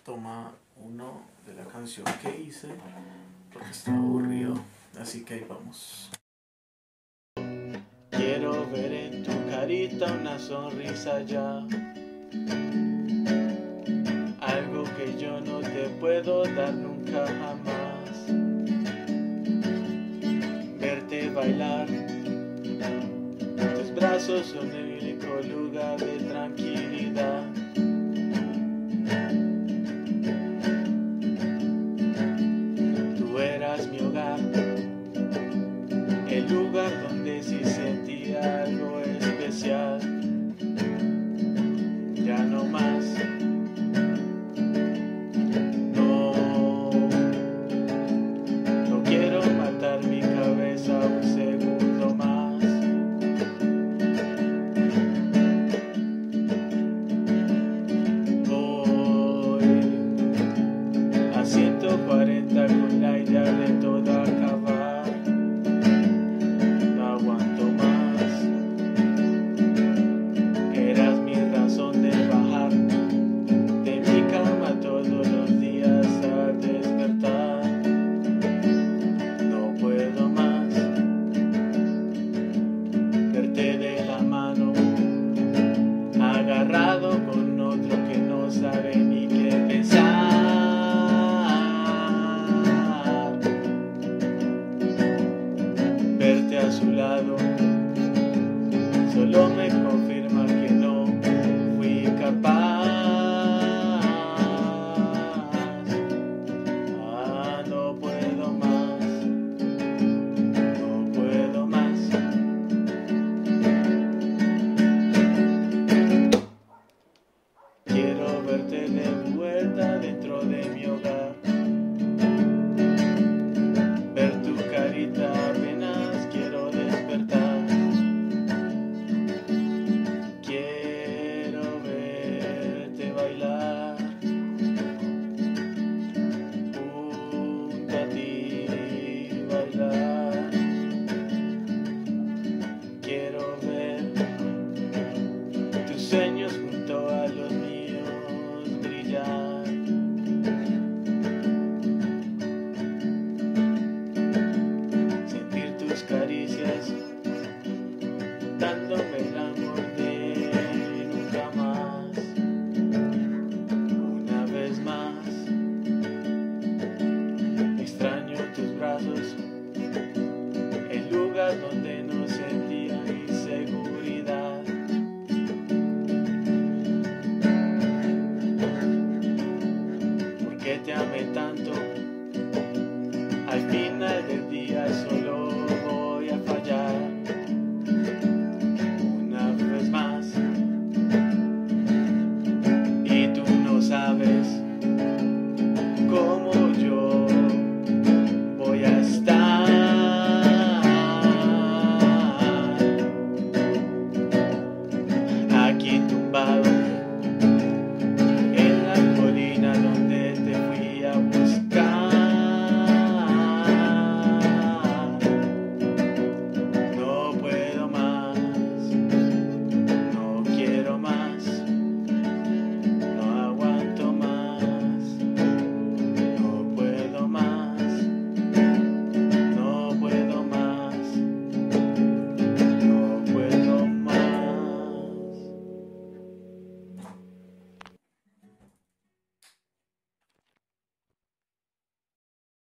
toma uno de la canción que hice porque estaba aburrido, así que ahí vamos. Quiero ver en tu carita una sonrisa ya, algo que yo no te puedo dar nunca jamás. Verte bailar, tus brazos son el único lugar de tranquilidad. Tú eras mi hogar, el lugar donde sí sentía algo especial. Ya no más. No quiero matar mi cabeza un segundo más. Voy a 140 con la idea de todo acabar. No aguanto más. Eras mi razón de bajar de mi cama todos los días al despertar. No puedo más verte de la mano, agarrado con otro que no sabe ni qué pensar. Verte a su lado solo me confirma que no fui capaz. No puedo más, no puedo más. Quiero verte de vuelta dentro